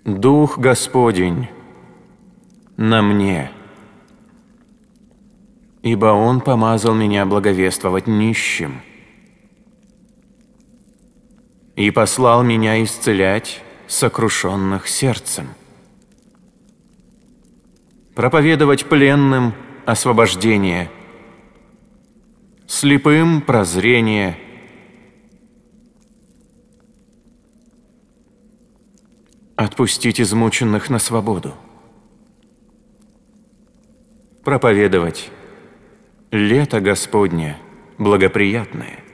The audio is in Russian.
Дух Господень на мне, ибо Он помазал меня благовествовать нищим и послал меня исцелять сокрушенных сердцем, проповедовать пленным освобождение, слепым прозрение, отпустить измученных на свободу, проповедовать лето Господне благоприятное.